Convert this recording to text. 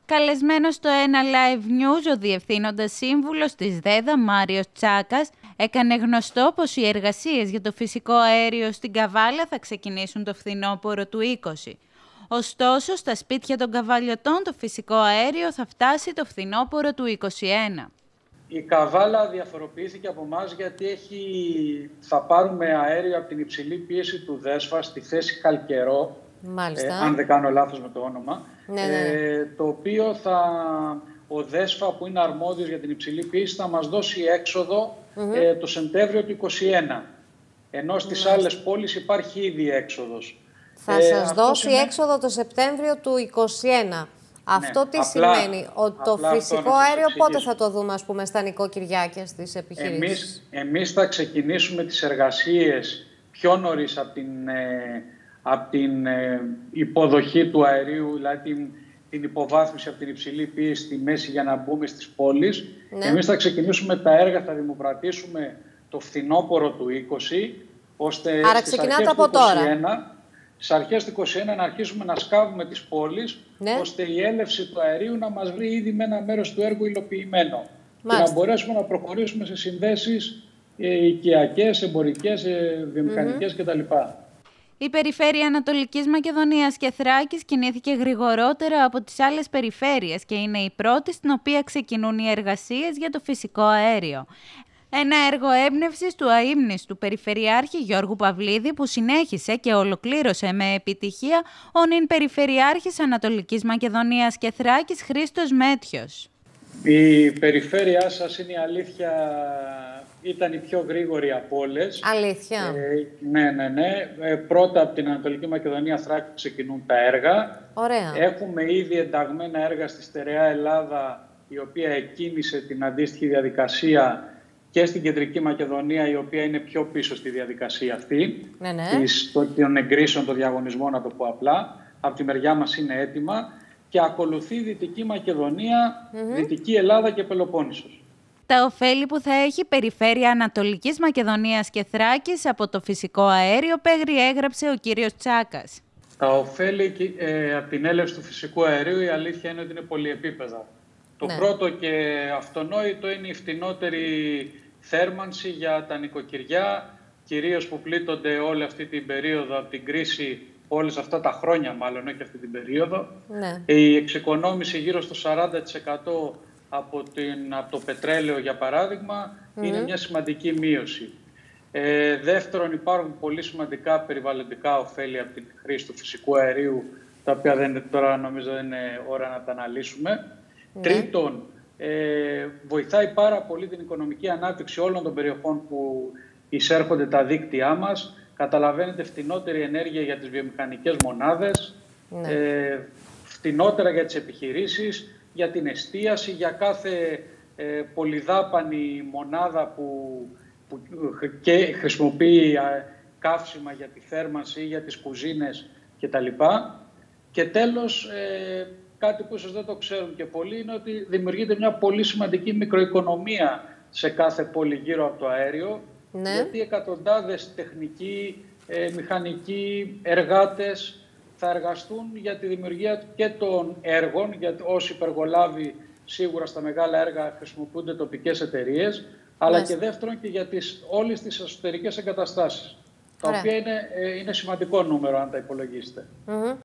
Καλεσμένος στο ένα Live News, ο Διευθύνοντας Σύμβουλος της ΔΕΔΑ, Μάριος Τσάκας, έκανε γνωστό πως οι εργασίες για το φυσικό αέριο στην Καβάλα θα ξεκινήσουν το φθινόπωρο του 20. Ωστόσο, στα σπίτια των καβαλιωτών το φυσικό αέριο θα φτάσει το φθινόπωρο του 21. Η Καβάλα διαφοροποιήθηκε από εμάς γιατί θα πάρουμε αέριο από την υψηλή πίεση του ΔΕΣΦΑ στη θέση Χαλκερό, αν δεν κάνω λάθος με το όνομα, το οποίο ο ΔΕΣΦΑ που είναι αρμόδιος για την υψηλή πίεση θα μας δώσει έξοδο το Σεπτέμβριο του 2021, ενώ στις άλλες πόλεις υπάρχει ήδη έξοδος. Θα σας δώσει έξοδο το Σεπτέμβριο του 2021. Αυτό τι σημαίνει? Ότι το φυσικό αέριο πότε θα το δούμε, ας πούμε, στα νοικοκυριά και στις επιχειρήσεις? Εμείς θα ξεκινήσουμε τις εργασίες πιο νωρίς από την υποδοχή του αερίου, δηλαδή την υποβάθμιση από την υψηλή πίεση στη μέση για να μπούμε στις πόλεις. Εμείς θα ξεκινήσουμε τα έργα, θα δημοπρατήσουμε το φθινόπωρο του 20, ώστε στις αρχές του 2021, στις αρχές του 2021 να αρχίσουμε να σκάβουμε τις πόλεις, ώστε η έλευση του αερίου να μας βρει ήδη με ένα μέρος του έργου υλοποιημένο. Και να μπορέσουμε να προχωρήσουμε σε συνδέσεις οικιακές, εμπορικές, βιομηχανικές κτλ. Η περιφέρεια Ανατολικής Μακεδονίας και Θράκης κινήθηκε γρηγορότερα από τις άλλες περιφέρειες και είναι η πρώτη στην οποία ξεκινούν οι εργασίες για το φυσικό αέριο. Ένα έργο έμπνευσης του αείμνηστου Περιφερειάρχη Γιώργου Παυλίδη που συνέχισε και ολοκλήρωσε με επιτυχία ο νυν Περιφερειάρχης Ανατολικής Μακεδονίας και Θράκης Χρήστος Μέτιος. Η περιφέρειά σας, είναι η αλήθεια, ήταν η πιο γρήγορη από όλες. Αλήθεια. Ναι. Πρώτα από την Ανατολική Μακεδονία Θράκη ξεκινούν τα έργα. Ωραία. Έχουμε ήδη ενταγμένα έργα στη Στερεά Ελλάδα, η οποία εκκίνησε την αντίστοιχη διαδικασία, και στην Κεντρική Μακεδονία, η οποία είναι πιο πίσω στη διαδικασία αυτή, των εγκρίσεων, των διαγωνισμών, να το πω απλά. Από τη μεριά μας είναι έτοιμα και ακολουθεί η Δυτική Μακεδονία, Δυτική Ελλάδα και Πελοπόννησος. Τα ωφέλη που θα έχει η περιφέρεια Ανατολικής Μακεδονίας και Θράκης από το φυσικό αέριο περιέγραψε ο κύριος Τσάκας. Τα ωφέλη από την έλευση του φυσικού αερίου, η αλήθεια είναι ότι είναι πολυεπίπεδα. Το πρώτο και αυτονόητο είναι η φτηνότερη θέρμανση για τα νοικοκυριά, κυρίως που πλήττονται όλη αυτή την περίοδο από την κρίση, όλες αυτά τα χρόνια μάλλον, όχι αυτή την περίοδο. Η εξοικονόμηση γύρω στο 40% από το πετρέλαιο, για παράδειγμα, είναι μια σημαντική μείωση. Δεύτερον, υπάρχουν πολύ σημαντικά περιβαλλοντικά ωφέλη από την χρήση του φυσικού αερίου, τα οποία τώρα νομίζω δεν είναι ώρα να τα αναλύσουμε. Τρίτον, βοηθάει πάρα πολύ την οικονομική ανάπτυξη όλων των περιοχών που εισέρχονται τα δίκτυά μας. Καταλαβαίνετε, φτηνότερη ενέργεια για τις βιομηχανικές μονάδες, φτηνότερα για τις επιχειρήσεις, για την εστίαση, για κάθε πολυδάπανη μονάδα που και χρησιμοποιεί καύσιμα για τη θέρμανση, για τις κουζίνες κτλ. Και τέλος, κάτι που ίσως δεν το ξέρουν και πολλοί, είναι ότι δημιουργείται μια πολύ σημαντική μικροοικονομία σε κάθε πόλη γύρω από το αέριο, γιατί εκατοντάδες τεχνικοί, μηχανικοί, εργάτες θα εργαστούν για τη δημιουργία και των έργων, γιατί όσοι υπεργολάβοι σίγουρα στα μεγάλα έργα χρησιμοποιούνται τοπικές εταιρείες, αλλά και δεύτερον και για όλες τις εσωτερικές εγκαταστάσεις, τα οποία είναι σημαντικό νούμερο αν τα υπολογίσετε.